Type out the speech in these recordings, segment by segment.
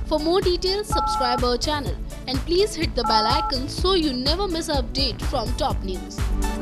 For more details, subscribe our channel and please hit the bell icon so you never miss an update from top news.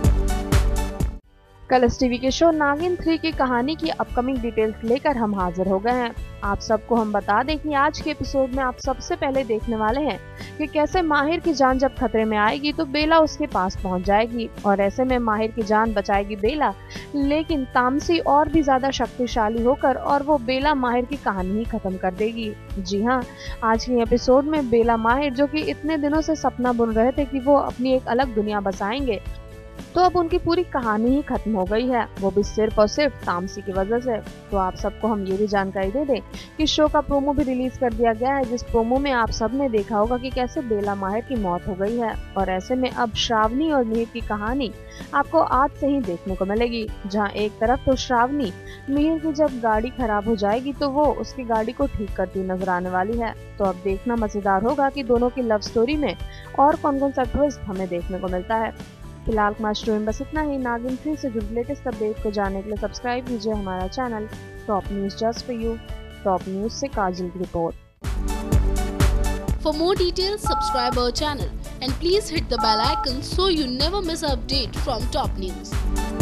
Colours TV के show Naagin 3 की कहानी की upcoming details लेकर हम हाजिर हो गए हैं। आप सबको हम बता दें कि आज के एपिसोड में आप सबसे पहले देखने वाले हैं कि कैसे माहिर की जान जब खतरे में आएगी तो बेला उसके पास पहुंच जाएगी और ऐसे में माहिर की जान बचाएगी बेला, लेकिन तामसी और भी ज्यादा शक्तिशाली होकर और वो बेला माहिर की कहानी ही खत्म कर देगी। जी हाँ, आज के एपिसोड में बेला माहिर जो कि इतने दिनों से सपना बुन रहे थे कि वो अपनी एक अलग दुनिया बसाएंगे, तो अब उनकी पूरी कहानी ही खत्म हो गई है, वो भी सिर्फ और सिर्फ तामसी की वजह से। तो आप सबको हम ये भी जानकारी दे दें कि शो का प्रोमो भी रिलीज कर दिया गया है, जिस प्रोमो में आप सब ने देखा होगा कि कैसे बेला माहिर की मौत हो गई है और ऐसे में अब श्रावणी और मिहिर की कहानी आपको आज से ही देखने को मिलेगी। जहाँ एक तरफ तो श्रावणी मिहिर की जब गाड़ी खराब हो जाएगी तो वो उसकी गाड़ी को ठीक करती नजर आने वाली है। तो अब देखना मजेदार होगा कि दोनों की लव स्टोरी में और कौन कौन सा ट्विस्ट हमें देखने को मिलता है। फिलहाल हमारे में बस इतना ही। नागिन 3 से जुड़े लेटेस्ट अपडेट को जानने के लिए सब्सक्राइब कीजिए हमारा channel top news just for you. Top news से काजल की रिपोर्ट। For more details, subscribe our channel and please hit the bell icon so you never miss an update from top news.